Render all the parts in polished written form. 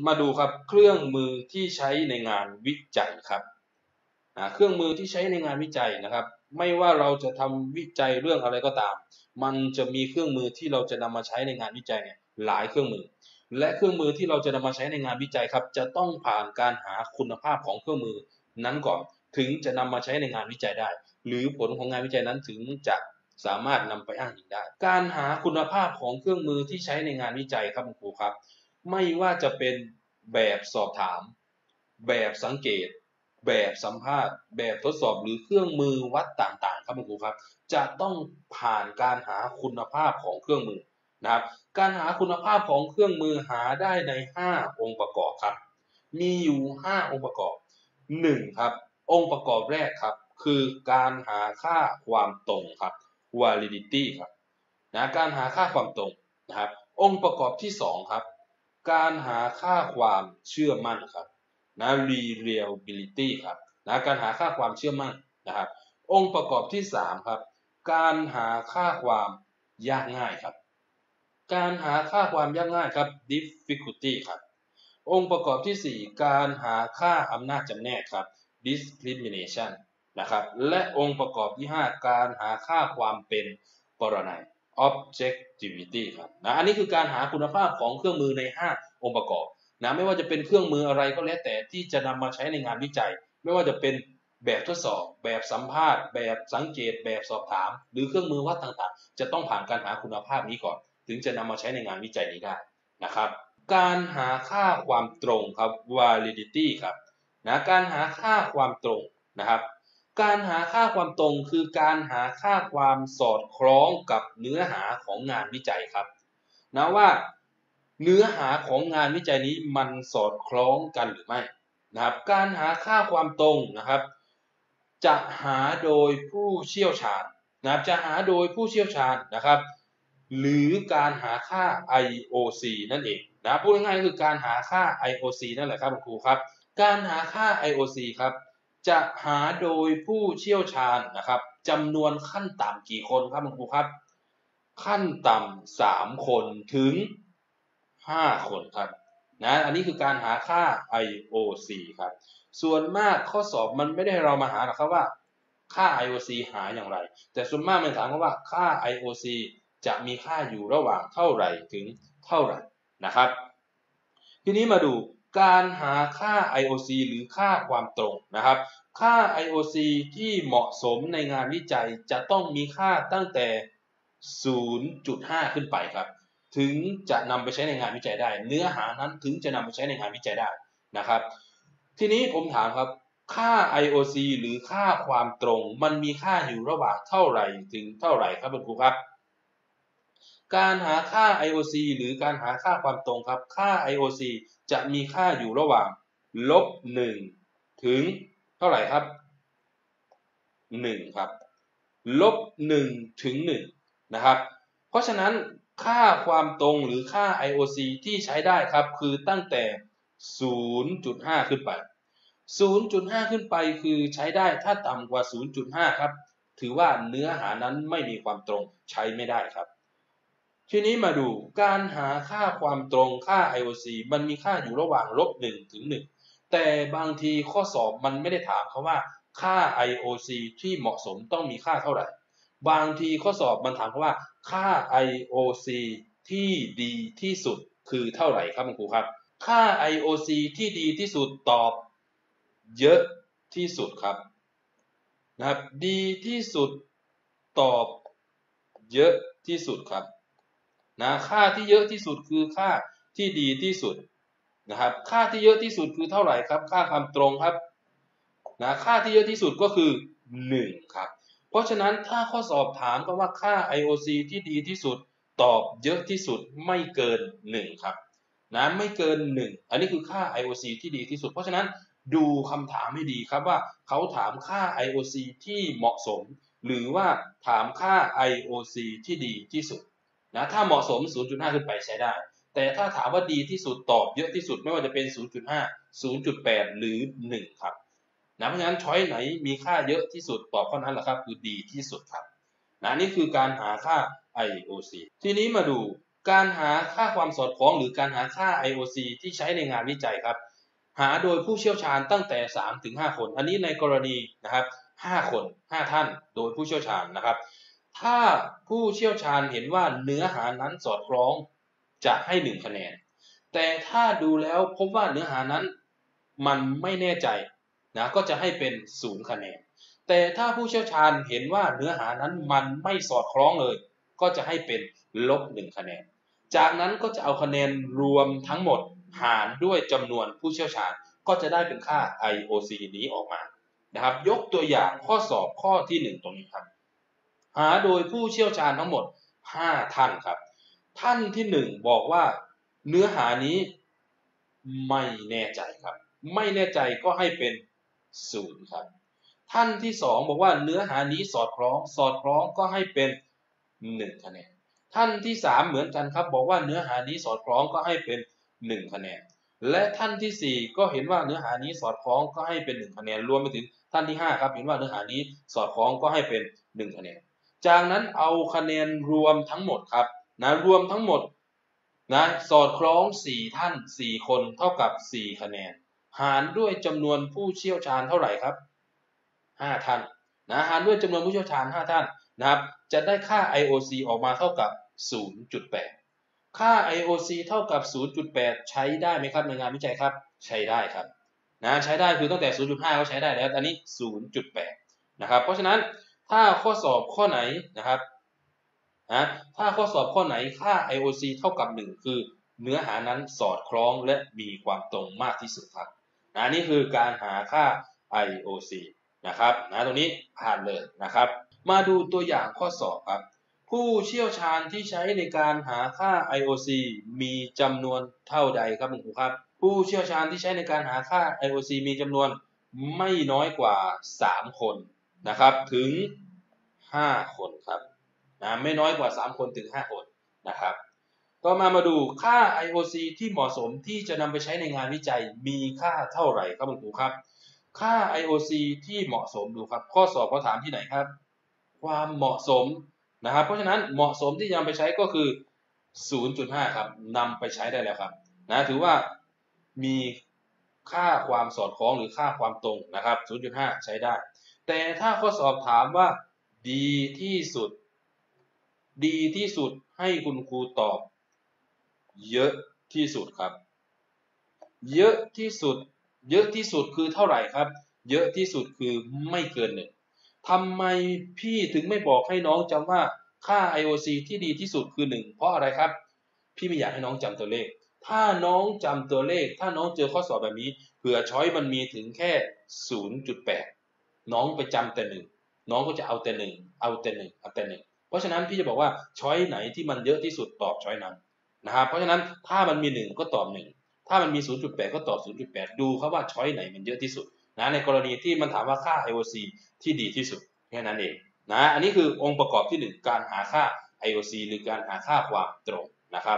มาดูครับเครื่องมือที่ใช้ในงานวิจัยครับเครื่องมือที่ใช้ในงานวิจัยนะครับไม่ว่าเราจะทำวิจัยเรื่องอะไรก็ตามมันจะมีเครื่องมือที่เราจะนำมาใช้ในงานวิจัยเนี่ยหลายเครื่องมือและเครื่องมือที่เราจะนำมาใช้ในงานวิจัยครับจะต้องผ่านการหาคุณภาพของเครื่องมือนั้นก่อนถึงจะนำมาใช้ในงานวิจัยได้หรือผลของงานวิจัยนั้นถึงจะสามารถนำไปอ้างอิงได้การหาคุณภาพของเครื่องมือที่ใช้ในงานวิจัยครับคุณครูครับไม่ว่าจะเป็นแบบสอบถามแบบสังเกตแบบสัมภาษณ์แบบทดสอบหรือเครื่องมือวัดต่างๆครับคุณครูครับจะต้องผ่านการหาคุณภาพของเครื่องมือนะครับการหาคุณภาพของเครื่องมือหาได้ใน5องค์ประกอบครับมีอยู่5องค์ประกอบ1ครับองค์ประกอบแรกครับคือการหาค่าความตรงครับ validity ครับการหาค่าความตรงนะครับองค์ประกอบที่2ครับการหาค่าความเชื่อมั่นครับreliability ครับการหาค่าความเชื่อมั่นนะครับองค์ประกอบที่3ครับการหาค่าความยากง่ายครับการหาค่าความยากง่ายครับ difficulty ครับองค์ประกอบที่4การหาค่าอำนาจจำแนกครับ discrimination นะครับและองค์ประกอบที่5การหาค่าความเป็นปรนัย objectivity ครับอันนี้คือการหาคุณภาพของเครื่องมือใน5องค์ประกอบไม่ว่าจะเป็นเครื่องมืออะไรก็แล้วแต่ที่จะนำมาใช้ในงานวิจัยไม่ว่าจะเป็นแบบทดสอบแบบสัมภาษณ์แบบสังเกตแบบสอบถามหรือเครื่องมือวัดต่างๆจะต้องผ่านการหาคุณภาพนี้ก่อนถึงจะนำมาใช้ในงานวิจัยนี้ได้นะครับการหาค่าความตรงครับ validity ครับการหาค่าความตรงนะครับการหาค่าความตรงคือการหาค่าความสอดคล้องกับเนื้อหาของงานวิจัยครับว่าเนื้อหาของงานวิจัยนี้มันสอดคล้องกันหรือไม่นะครับการหาค่าความตรงนะครับจะหาโดยผู้เชี่ยวชาญจะหาโดยผู้เชี่ยวชาญนะครับหรือการหาค่า IOC นั่นเองพูดง่ายๆคือการหาค่า IOC นั่นแหละครับคุณครูครับการหาค่า IOC ครับจะหาโดยผู้เชี่ยวชาญนะครับจำนวนขั้นต่ำกี่คนครับคุณครูครับขั้นต่ำ3คนถึง5คนครับอันนี้คือการหาค่า IOC ครับส่วนมากข้อสอบมันไม่ได้ให้เรามาหาหรอกครับว่าค่า IOC หาอย่างไรแต่ส่วนมากมันถามว่าค่า IOC จะมีค่าอยู่ระหว่างเท่าไหร่ถึงเท่าไหร่นะครับทีนี้มาดูการหาค่า IOC หรือค่าความตรงนะครับค่า IOC ที่เหมาะสมในงานวิจัยจะต้องมีค่าตั้งแต่ 0.5 ขึ้นไปครับถึงจะนำไปใช้ในงานวิจัยได้เนื้อหานั้นถึงจะนำไปใช้ในงานวิจัยได้นะครับทีนี้ผมถามครับค่า IOC หรือค่าความตรงมันมีค่าอยู่ระหว่างเท่าไหร่ถึงเท่าไหร่ครับคุณครูครับการหาค่า IOC หรือการหาค่าความตรงครับค่า IOC จะมีค่าอยู่ระหว่าง-1ถึงเท่าไหร่ครับ1ครับ-1ถึง1นะครับเพราะฉะนั้นค่าความตรงหรือค่า IOC ที่ใช้ได้ครับคือตั้งแต่ 0.5 ขึ้นไป 0.5 ขึ้นไปคือใช้ได้ถ้าต่ำกว่า 0.5 ครับถือว่าเนื้อหานั้นไม่มีความตรงใช้ไม่ได้ครับทีนี้มาดูการหาค่าความตรงค่า IOC มันมีค่าอยู่ระหว่าง-1 ถึง 1แต่บางทีข้อสอบมันไม่ได้ถามเขาว่าค่า IOC ที่เหมาะสมต้องมีค่าเท่าไหร่บางทีข้อสอบมันถามเขาว่าค่า IOC ที่ดีที่สุดคือเท่าไหร่ครับคุณครูครับค่า IOC ที่ดีที่สุดตอบเยอะที่สุดครับนะครับดีที่สุดตอบเยอะที่สุดครับค่าที่เยอะที่สุดคือค่าที่ดีที่สุดนะครับค่าที่เยอะที่สุดคือเท่าไหร่ครับค่าความตรงครับค่าที่เยอะที่สุดก็คือ1ครับเพราะฉะนั้นถ้าข้อสอบถามก็ว่าค่า IOC ที่ดีที่สุดตอบเยอะที่สุดไม่เกิน1ครับไม่เกิน1อันนี้คือค่า IOC ที่ดีที่สุดเพราะฉะนั้นดูคำถามให้ดีครับว่าเขาถามค่า IOC ที่เหมาะสมหรือว่าถามค่า IOC ที่ดีที่สุดถ้าเหมาะสม 0.5 ขึ้นไปใช้ได้แต่ถ้าถามว่าดีที่สุดตอบเยอะที่สุดไม่ว่าจะเป็น 0.5 0.8 หรือ1ครับเพราะฉะนั้นช้อยไหนมีค่าเยอะที่สุดตอบข้อนั้นแหละครับคือดีที่สุดครับนี่คือการหาค่า IOC ทีนี้มาดูการหาค่าความสอดคล้องหรือการหาค่า IOC ที่ใช้ในงานวิจัยครับหาโดยผู้เชี่ยวชาญตั้งแต่3 ถึง 5 คนอันนี้ในกรณีนะครับ5 คน 5 ท่านโดยผู้เชี่ยวชาญนะครับถ้าผู้เชี่ยวชาญเห็นว่าเนื้อหานั้นสอดคล้องจะให้1 คะแนนแต่ถ้าดูแล้วพบว่าเนื้อหานั้นมันไม่แน่ใจนะก็จะให้เป็น0 คะแนนแต่ถ้าผู้เชี่ยวชาญเห็นว่าเนื้อหานั้นมันไม่สอดคล้องเลยก็จะให้เป็น-1 คะแนนจากนั้นก็จะเอาคะแนนรวมทั้งหมดหารด้วยจำนวนผู้เชี่ยวชาญก็จะได้เป็นค่า IOC นี้ออกมานะครับยกตัวอย่างข้อสอบข้อที่1ตรงนี้ครับหาโดยผู้เชี่ยวชาญทั้งหมด5 ท่านครับท่านที่1บอกว่าเนื้อหานี้ไม่แน่ใจครับไม่แน่ใจก็ให้เป็น0ครับท่านที่2บอกว่าเนื้อหานี้สอดคล้องก็ให้เป็น1 คะแนนท่านที่3เหมือนกันครับบอกว่าเนื้อหานี้สอดคล้องก็ให้เป็น1 คะแนนและท่านที่4ก็เห็นว่าเนื้อหานี้สอดคล้องก็ให้เป็น1 คะแนนรวมไปถึงท่านที่5ครับเห็นว่าเนื้อหานี้สอดคล้องก็ให้เป็น1 คะแนนจากนั้นเอาคะแนนรวมทั้งหมดครับนะรวมทั้งหมดนะสอดคล้อง4 ท่าน4 คนเท่ากับ4 คะแนนหารด้วยจำนวนผู้เชี่ยวชาญเท่าไหร่ครับ5 ท่านนะหารด้วยจำนวนผู้เชี่ยวชาญ5 ท่านนะครับจะได้ค่า IOC ออกมาเท่ากับ 0.8 ค่า IOC เท่ากับ 0.8 ใช้ได้ไหมครับในงานวิจัยครับใช้ได้ครับนะใช้ได้คือตั้งแต่ 0.5 ก็ใช้ได้แล้วอันนี้ 0.8 นะครับเพราะฉะนั้นถ้าข้อสอบข้อไหนนะครับถ้าข้อสอบข้อไหนค่า IOC เท่ากับ1คือเนื้อหานั้นสอดคล้องและมีความตรงมากที่สุดครับนี่คือการหาค่า IOC นะครับตรงนี้ผ่านเลยนะครับมาดูตัวอย่างข้อสอบครับผู้เชี่ยวชาญที่ใช้ในการหาค่า IOC มีจำนวนเท่าใดครับคุณครูครับผู้เชี่ยวชาญที่ใช้ในการหาค่า IOC มีจำนวนไม่น้อยกว่า3 คนนะครับถึง5 คนครับไม่น้อยกว่า3 คนถึง5 คนนะครับต่อมาดูค่า IOC ที่เหมาะสมที่จะนำไปใช้ในงานวิจัยมีค่าเท่าไหร่ครับคุณครูครับค่า IOC ที่เหมาะสมดูครับข้อสอบเขาถามที่ไหนครับความเหมาะสมนะครับเพราะฉะนั้นเหมาะสมที่จะนำไปใช้ก็คือ 0.5 ครับนำไปใช้ได้แล้วครับถือว่ามีค่าความสอดคล้องหรือค่าความตรงนะครับ 0.5 ใช้ได้แต่ถ้าข้อสอบถามว่าดีที่สุดให้คุณครูตอบเยอะที่สุดครับเยอะที่สุดคือเท่าไหร่ครับเยอะที่สุดคือไม่เกิน1ทำไมพี่ถึงไม่บอกให้น้องจำว่าค่า IOC ที่ดีที่สุดคือ1เพราะอะไรครับพี่ไม่อยากให้น้องจำตัวเลขถ้าน้องจำตัวเลขถ้าน้องเจอข้อสอบแบบนี้เผื่อช้อยมันมีถึงแค่ 0.8 น้องไปจำแต่1น้องก็จะเอาแต่1เพราะฉะนั้นพี่จะบอกว่าช้อยไหนที่มันเยอะที่สุดตอบช้อยนั้นนะครับเพราะฉะนั้นถ้ามันมี1ก็ตอบ1ถ้ามันมี 0.8 ก็ตอบ 0.8 ดูครับว่าช้อยไหนมันเยอะที่สุดในกรณีที่มันถามว่าค่า IOC ที่ดีที่สุดแค่นั้นเองอันนี้คือองค์ประกอบที่1การหาค่า IOC หรือการหาค่าความตรงนะครับ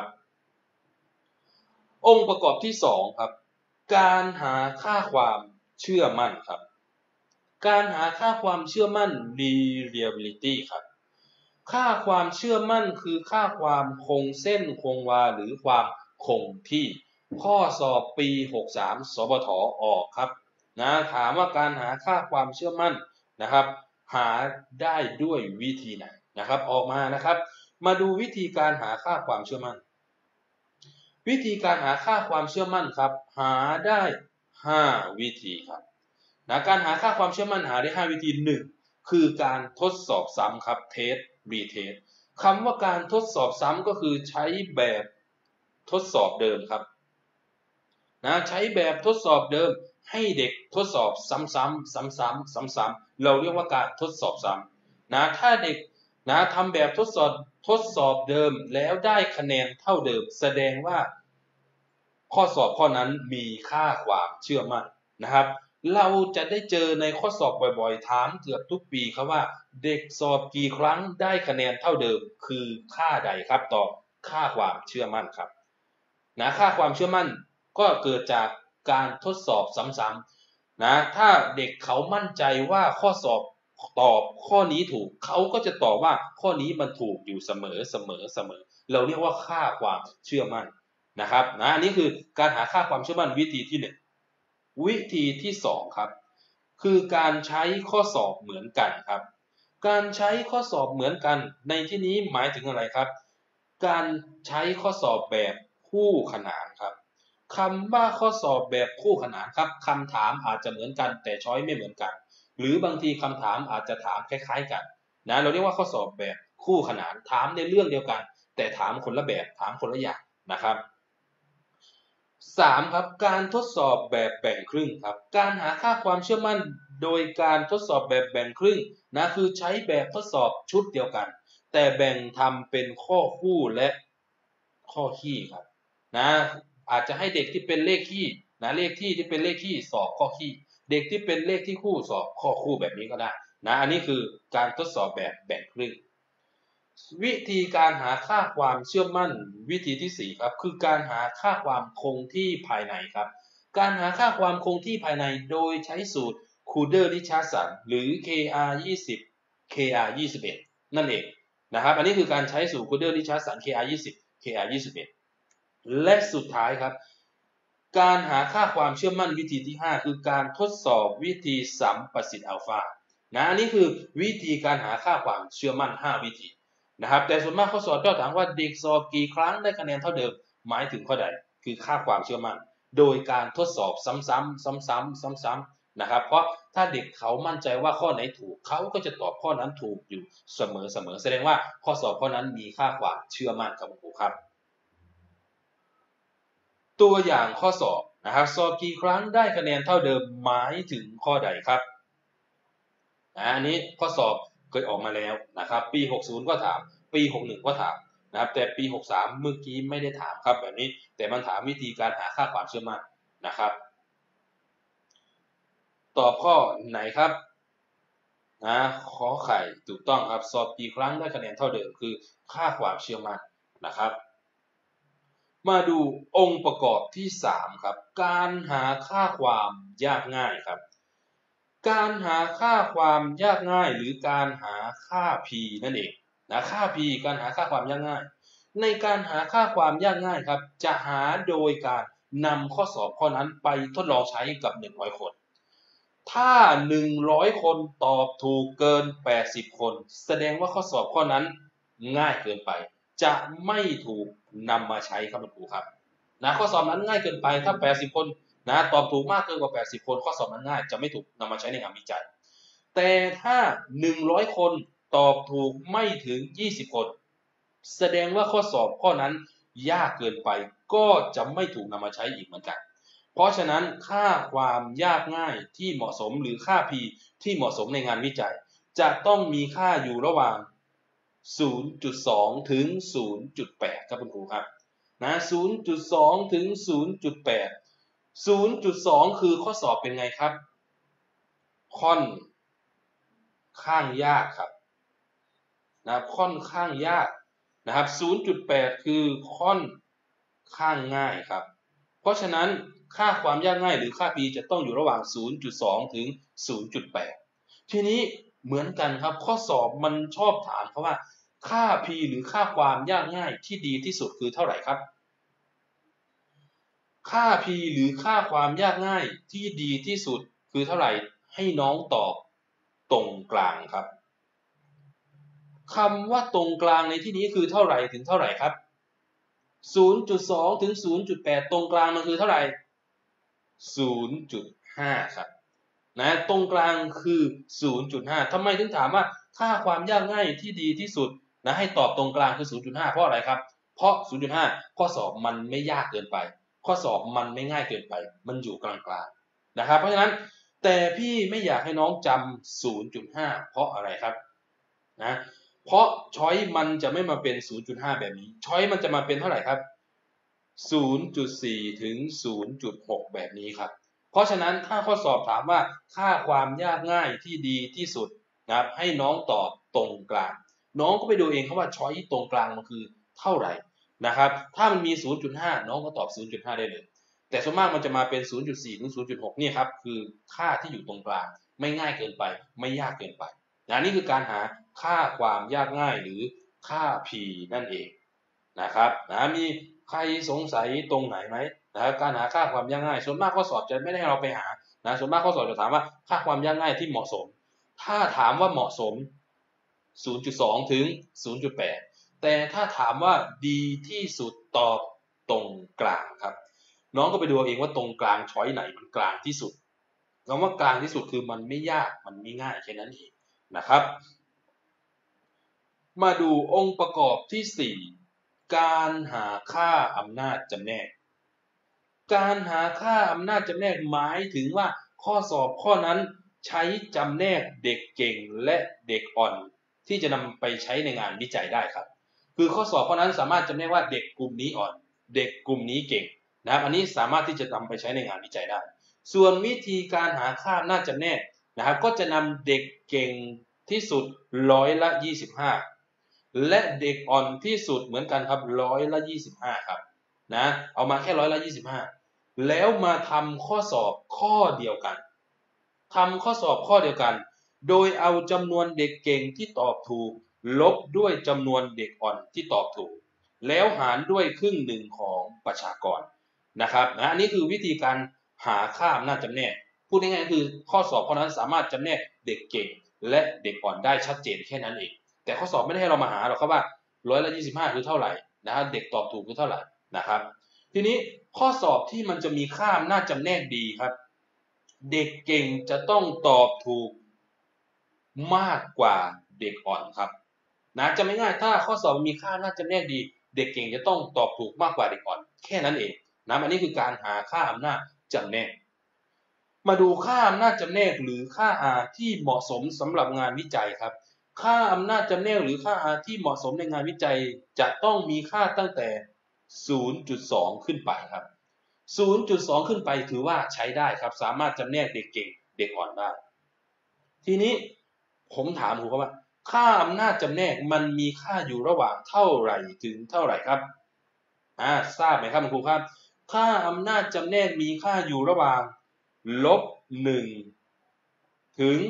องค์ประกอบที่2ครับการหาค่าความเชื่อมั่นครับการหาค่าความเชื่อมั่น reliability ครับค่าความเชื่อมั่นคือค่าความคงเส้นคงวาหรือความคงที่ข้อสอบปี63สบถออกครับถามว่าการหาค่าความเชื่อมั่นนะครับหาได้ด้วยวิธีไหนนะครับออกมานะครับมาดูวิธีการหาค่าความเชื่อมั่นวิธีการหาค่าความเชื่อมั่นครับหาได้5 วิธีครับการหาค่าความเชื่อมั่นหาได้5 วิธี1คือการทดสอบซ้ำครับเทสรีเทสคำว่าการทดสอบซ้ำก็คือใช้แบบทดสอบเดิมครับใช้แบบทดสอบเดิมให้เด็กทดสอบซ้ำๆเราเรียกว่าการทดสอบซ้ำถ้าเด็กทำแบบทดสอบเดิมแล้วได้คะแนนเท่าเดิมแสดงว่าข้อสอบข้อนั้นมีค่าความเชื่อมั่นนะครับเราจะได้เจอในข้อสอบบ่อยๆถามเกือบทุกปีครับว่าเด็กสอบกี่ครั้งได้คะแนนเท่าเดิมคือค่าใดครับตอบค่าความเชื่อมั่นครับค่าความเชื่อมั่นก็เกิดจากการทดสอบซ้ำๆถ้าเด็กเขามั่นใจว่าข้อสอบตอบข้อนี้ถูกเขาก็จะตอบว่าข้อนี้มันถูกอยู่เสมอเราเรียกว่าค่าความเชื่อมั่นนะครับอันนี้คือการหาค่าความเชื่อมั่นวิธีที่1วิธีที่2ครับคือการใช้ข้อสอบเหมือนกันครับการใช้ข้อสอบเหมือนกันในที่นี้หมายถึงอะไรครับการใช้ข้อสอบแบบคู่ขนานครับคำว่าข้อสอบแบบคู่ขนานครับคำถามอาจจะเหมือนกันแต่ช้อยไม่เหมือนกันหรือบางทีคำถามอาจจะถามคล้ายๆกันเราเรียกว่าข้อสอบแบบคู่ขนานถามในเรื่องเดียวกันแต่ถามคนละแบบถามคนละอย่างนะครับ3ครับการทดสอบแบบแบ่งครึ่งครับการหาค่าความเชื่อมั่นโดยการทดสอบแบบแบ่งครึ่งคือใช้แบบทดสอบชุดเดียวกันแต่แบ่งทำเป็นข้อคู่และข้อคี่ครับอาจจะให้เด็กที่เป็นเลขคี่เลขที่เป็นเลขคี่สอบข้อคี่เด็กที่เป็นเลขที่คู่สอบข้อคู่แบบนี้ก็ได้อันนี้คือการทดสอบแบบแบ่งครึ่งวิธีการหาค่าความเชื่อมั่นวิธีที่4ครับคือการหาค่าความคงที่ภายในครับการหาค่าความคงที่ภายในโดยใช้สูตรคูเดอร์ริชาร์ดสันหรือ KR20 KR21 นั่นเองนะครับอันนี้คือการใช้สูตรคูเดอร์ริชาร์ดสัน KR20 KR21 และสุดท้ายครับการหาค่าความเชื่อมั่นวิธีที่5คือการทดสอบวิธีสัมประสิทธิ์อัลฟาอันนี้คือวิธีการหาค่าความเชื่อมั่น5วิธีนะครับแต่ส่วนมากข้อสอบจะถามว่าเด็กสอบกี่ครั้งได้คะแนนเท่าเดิมหมายถึงข้อใดคือค่าความเชื่อมั่นโดยการทดสอบซ้ำๆซ้ำๆนะครับเพราะถ้าเด็กเขามั่นใจว่าข้อไหนถูกเขาก็จะตอบข้อนั้นถูกอยู่เสมอแสดงว่าข้อสอบข้อนั้นมีค่าความเชื่อมั่นครับครูครับตัวอย่างข้อสอบนะครับสอบกี่ครั้งได้คะแนนเท่าเดิมหมายถึงข้อใดครับอันนี้ข้อสอบเคยออกมาแล้วนะครับปี60ก็ถามปี61ก็ถามนะครับแต่ปี63เมื่อกี้ไม่ได้ถามครับแบบนี้แต่มันถามวิธีการหาค่าความเชื่อมั่นนะครับตอบข้อไหนครับขอไข่ถูกต้องครับสอบกี่ครั้งได้คะแนนเท่าเดิมคือค่าความเชื่อมั่นนะครับมาดูองค์ประกอบที่3ครับการหาค่าความยากง่ายครับ การหาค่าความยากง่ายหรือการหาค่า p นั่นเองค่า p การหาค่าความยากง่ายในการหาค่าความยากง่ายครับจะหาโดยการนำข้อสอบข้อนั้นไปทดลองใช้กับ100คนถ้า100คนตอบถูกเกิน80คนแสดงว่าข้อสอบข้อนั้นง่ายเกินไปจะไม่ถูกนำมาใช้ครับครูครับข้อสอบนั้นง่ายเกินไปถ้า80คนตอบถูกมากเกินกว่า80คนข้อสอบนั้นง่ายจะไม่ถูกนำมาใช้ในงานวิจัยแต่ถ้า100คนตอบถูกไม่ถึง20คนแสดงว่าข้อสอบข้อนั้นยากเกินไปก็จะไม่ถูกนำมาใช้อีกเหมือนกันเพราะฉะนั้นค่าความยากง่ายที่เหมาะสมหรือค่า P ที่เหมาะสมในงานวิจัยจะต้องมีค่าอยู่ระหว่าง 0.2 ถึง 0.8 ครับคุณครูครับ0.2 ถึง 0.8 0.2 คือข้อสอบเป็นไงครับค่อนข้างยากครับค่อนข้างยากนะครับ 0.8 คือค่อนข้างง่ายครับเพราะฉะนั้นค่าความยากง่ายหรือค่า p จะต้องอยู่ระหว่าง 0.2 ถึง 0.8 ทีนี้เหมือนกันครับข้อสอบมันชอบถามเขาว่าค่า p หรือค่าความยากง่ายที่ดีที่สุดคือเท่าไหร่ครับค่า p หรือค่าความยากง่ายที่ดีที่สุดคือเท่าไหร่ให้น้องตอบตรงกลางครับคำว่าตรงกลางในที่นี้คือเท่าไหร่ถึงเท่าไหร่ครับ 0.2 ถึง 0.8 ตรงกลางมันคือเท่าไหร่ 0.5 ครับตรงกลางคือ 0.5 ทำไมถึงถามว่าค่าความยากง่ายที่ดีที่สุดให้ตอบตรงกลางคือ 0.5 เพราะอะไรครับเพราะ 0.5 ข้อสอบมันไม่ยากเกินไปข้อสอบมันไม่ง่ายเกินไปมันอยู่กลางๆนะครับเพราะฉะนั้นแต่พี่ไม่อยากให้น้องจำ 0.5 เพราะอะไรครับเพราะช้อยมันจะไม่มาเป็น 0.5 แบบนี้ช้อยมันจะมาเป็นเท่าไหร่ครับ 0.4 ถึง 0.6 แบบนี้ครับเพราะฉะนั้นถ้าข้อสอบถามว่าค่าความยากง่ายที่ดีที่สุดนะครับให้น้องตอบตรงกลางน้องก็ไปดูเองครับว่าช้อยตรงกลางมันคือเท่าไหร่นะครับถ้ามันมี 0.5 น้องก็ตอบ 0.5 ได้เลยแต่ส่วนมากมันจะมาเป็น 0.4 ถึง 0.6 นี่ครับคือค่าที่อยู่ตรงกลางไม่ง่ายเกินไปไม่ยากเกินไปนี่คือการหาค่าความยากง่ายหรือค่า p นั่นเองนะครับมีใครสงสัยตรงไหนไหมการหาค่าความยากง่ายส่วนมากข้อสอบจะไม่ได้ให้เราไปหาส่วนมากข้อสอบจะถามว่าค่าความยากง่ายที่เหมาะสมถ้าถามว่าเหมาะสม 0.2 ถึง 0.8 แต่ถ้าถามว่าดีที่สุดตอบตรงกลางครับน้องก็ไปดูเองว่าตรงกลางช้อยไหนมันกลางที่สุดคำว่ากลางที่สุดคือมันไม่ยากมันไม่ง่ายแค่นั้นเองนะครับมาดูองค์ประกอบที่ 4การหาค่าอำนาจจำแนกการหาค่าอำนาจจำแนกหมายถึงว่าข้อสอบข้อนั้นใช้จำแนกเด็กเก่งและเด็กอ่อนที่จะนำไปใช้ในงานวิจัยได้ครับคือข้อสอบข้อนั้นสามารถจำแนกว่าเด็กกลุ่มนี้อ่อนเด็กกลุ่มนี้เก่งนะครับอันนี้สามารถที่จะนำไปใช้ในงานวิจัยได้ส่วนวิธีการหาค่าอำนาจจำแนกนะครับก็จะนำเด็กเก่งที่สุด25%และเด็กอ่อนที่สุดเหมือนกันครับ25%ครับเอามาแค่25%แล้วมาทำข้อสอบข้อเดียวกันทำข้อสอบข้อเดียวกันโดยเอาจำนวนเด็กเก่งที่ตอบถูกลบด้วยจำนวนเด็กอ่อนที่ตอบถูกแล้วหารด้วยครึ่งหนึ่งของประชากรนะครับอันนี้คือวิธีการหาค่าอำนาจจำแนกพูดง่ายๆคือข้อสอบข้อนั้นสามารถจำแนกเด็กเก่งและเด็กอ่อนได้ชัดเจนแค่นั้นเองแต่ข้อสอบไม่ได้ให้เรามาหาหรอกครับว่า25%คือเท่าไหร่เด็กตอบถูกคือเท่าไหร่นะครับทีนี้ข้อสอบที่มันจะมีค่าอำนาจจำแนกดีครับเด็กเก่งจะต้องตอบถูกมากกว่าเด็กอ่อนครับจะไม่ง่ายถ้าข้อสอบมีค่าอำนาจจำแนกดีเด็กเก่งจะต้องตอบถูกมากกว่าเด็กอ่อนแค่นั้นเองอันนี้คือการหาค่าอำนาจจำแนกมาดูค่าอำนาจจำแนกหรือค่า R ที่เหมาะสมสำหรับงานวิจัยครับค่าอำนาจจำแนกหรือค่า R ที่เหมาะสมในงานวิจัยจะต้องมีค่าตั้งแต่ 0.2 ขึ้นไปครับ 0.2 ขึ้นไปถือว่าใช้ได้ครับสามารถจำแนกเด็กเก่งเด็กอ่อนได้ทีนี้ผมถามครูครับว่าค่าอำนาจจำแนกมันมีค่าอยู่ระหว่างเท่าไหร่ถึงเท่าไหร่ครับทราบไหมครับครูครับค่าอำนาจจำแนกมีค่าอยู่ระหว่าง-1ถึง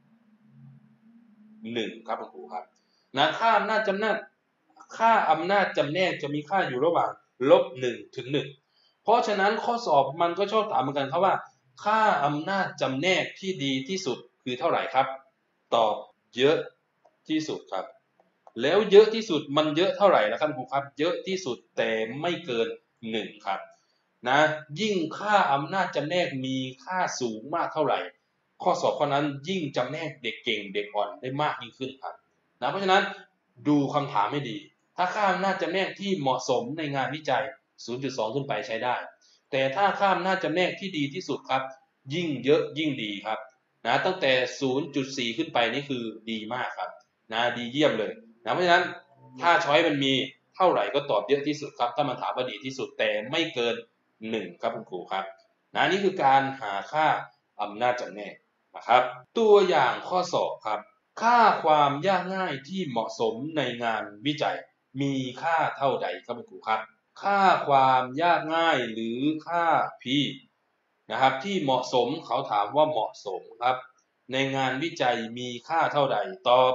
1ครับครูครับค่าอำนาจจำแนกจะมีค่าอยู่ระหว่าง-1ถึง1เพราะฉะนั้นข้อสอบมันก็ชอบถามเหมือนกันครับว่าค่าอำนาจจำแนกที่ดีที่สุดคือเท่าไหร่ครับตอบเยอะที่สุดครับแล้วเยอะที่สุดมันเยอะเท่าไหร่นะครับครูครับเยอะที่สุดแต่ไม่เกิน1ครับยิ่งค่าอำนาจจำแนกมีค่าสูงมากเท่าไหร่ข้อสอบข้อนั้นยิ่งจำแนกเด็กเก่งเด็กอ่อนได้มากยิ่งขึ้นครับเพราะฉะนั้นดูคำถามให้ดีถ้าค่าอำนาจจำแนกที่เหมาะสมในงานวิจัย 0.2 ขึ้นไปใช้ได้แต่ถ้าค่าอำนาจจำแนกที่ดีที่สุดครับยิ่งเยอะยิ่งดีครับตั้งแต่ 0.4 ขึ้นไปนี่คือดีมากครับดีเยี่ยมเลยเพราะฉะนั้นถ้าช้อยมันมีเท่าไหร่ก็ตอบเยอะที่สุดครับถ้ามันถามว่าดีที่สุดแต่ไม่เกิน1ครับคุณครูครับนี่คือการหาค่าอำนาจจำแนกนะครับตัวอย่างข้อสอบครับค่าความยากง่ายที่เหมาะสมในงานวิจัยมีค่าเท่าใดครับคุณครูครับค่าความยากง่ายหรือค่า P นะครับที่เหมาะสมเขาถามว่าเหมาะสมครับในงานวิจัยมีค่าเท่าใดตอบ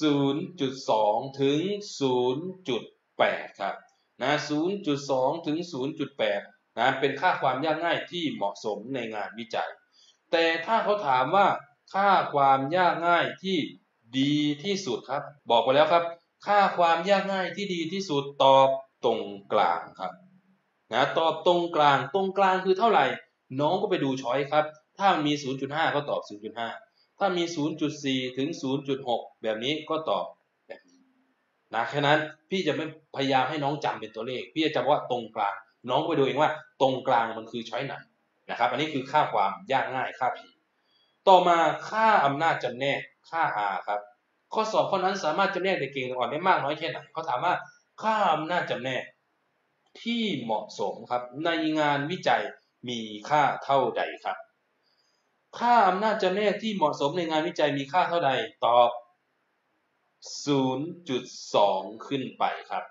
0.2 ถึง 0.8 ครับ0.2 ถึง 0.8 เป็นค่าความยากง่ายที่เหมาะสมในงานวิจัยแต่ถ้าเขาถามว่าค่าความยากง่ายที่ดีที่สุดครับบอกไปแล้วครับค่าความยากง่ายที่ดีที่สุดตอบตรงกลางครับตอบตรงกลางคือเท่าไหร่น้องก็ไปดูช้อยครับถ้ามี 0.5 ก็ตอบ 0.5 ถ้ามี 0.4 ถึง 0.6 แบบนี้ก็ตอบแบบนี้แค่นั้นพี่จะไม่พยายามให้น้องจำเป็นตัวเลขพี่จะจำว่าตรงกลางน้องไปดูเองว่าตรงกลางมันคือช้อยไหนนะครับอันนี้คือค่าความยากง่ายค่า P ต่อมาค่าอำนาจจำแนกค่า R ครับข้อสอบข้อนั้นสามารถจำแนกเด็กเก่งอ่อนได้มากน้อยแค่ไหนเขาถามว่าค่าอำนาจจำแนกที่เหมาะสมครับในงานวิจัยมีค่าเท่าใดครับค่าอำนาจจำแนกที่เหมาะสมในงานวิจัยมีค่าเท่าใดตอบ 0.2 ขึ้นไปครับ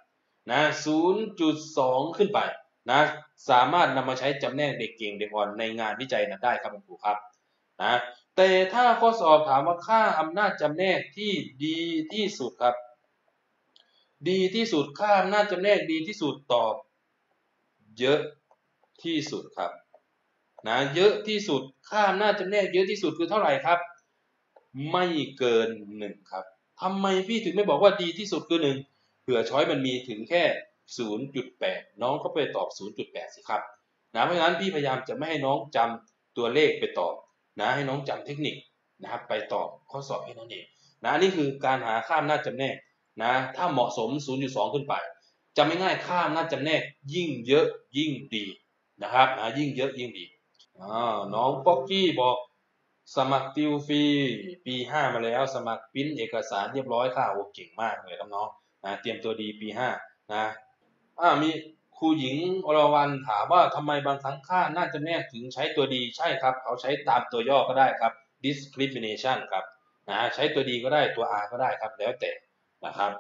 0.2 ขึ้นไปสามารถนำมาใช้จำแนกเด็กเก่งเด็กอ่อนในงานวิจัยนั้นได้ครับคุณครูครับแต่ถ้าข้อสอบถามว่าค่าอำนาจจำแนกที่ดีที่สุดครับดีที่สุดค่าอำนาจจำแนกดีที่สุดตอบเยอะที่สุดครับนะเยอะที่สุดค่าอำนาจจำแนกเยอะที่สุดคือเท่าไหร่ครับไม่เกิน1ครับทำไมพี่ถึงไม่บอกว่าดีที่สุดคือ1เผื่อช้อยมันมีถึงแค่ 0.8 น้องก็ไปตอบ 0.8 สิครับนะเพราะฉะนั้นพี่พยายามจะไม่ให้น้องจำตัวเลขไปตอบนะให้น้องจำเทคนิคนะครับไปตอบข้อสอบให้น้องเองนะนี่คือการหาค่าอำนาจจำแนกนะถ้าเหมาะสม 0.2 ขึ้นไปจำไม่ง่ายค่าอำนาจจำแนกยิ่งเยอะยิ่งดีนะครับยิ่งเยอะยิ่งดีน้องป๊อกกี้บอกสมัครติวฟรีปี5มาแล้วสมัครปริ้นเอกสารเรียบร้อยค่ะโอ้เก่งมากเลยน้องๆนะเตรียมตัวดีปี5นะมีครูหญิงอรวรรณถามว่าทำไมบางครั้งค่าน่าจะแนกถึงใช้ตัวดีใช่ครับเขาใช้ตามตัวย่อก็ได้ครับ discrimination ครับใช้ตัวดีก็ได้ตัว R ก็ได้ครับแล้วแต่นะครับ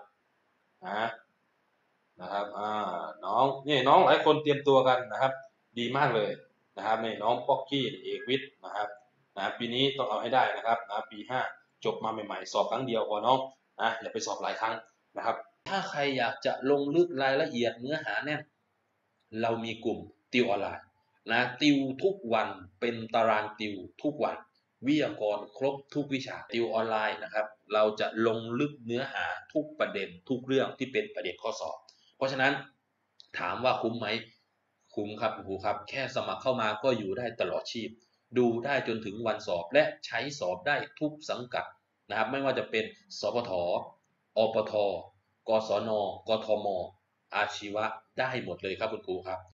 นะครับน้องนี่น้องหลายคนเตรียมตัวกันนะครับดีมากเลยนะครับนี่น้องป๊อกกี้เอกวิทย์นะครับปีนี้ต้องเอาให้ได้นะครับปี5จบมาใหม่ๆสอบครั้งเดียวพอน้องอย่าไปสอบหลายครั้งนะครับถ้าใครอยากจะลงลึกรายละเอียดเนื้อหาแน่นเรามีกลุ่มติวออนไลน์ติวทุกวันเป็นตารางติวทุกวันวิทยากรครบทุกวิชาติวออนไลน์นะครับเราจะลงลึกเนื้อหาทุกประเด็นทุกเรื่องที่เป็นประเด็นข้อสอบเพราะฉะนั้นถามว่าคุ้มไหมคุ้มครับครูครับแค่สมัครเข้ามาก็อยู่ได้ตลอดชีพดูได้จนถึงวันสอบและใช้สอบได้ทุกสังกัดนะครับไม่ว่าจะเป็นสปท.อปท.กศน.กทม.อาชีวะได้หมดเลยครับคุณครูครับ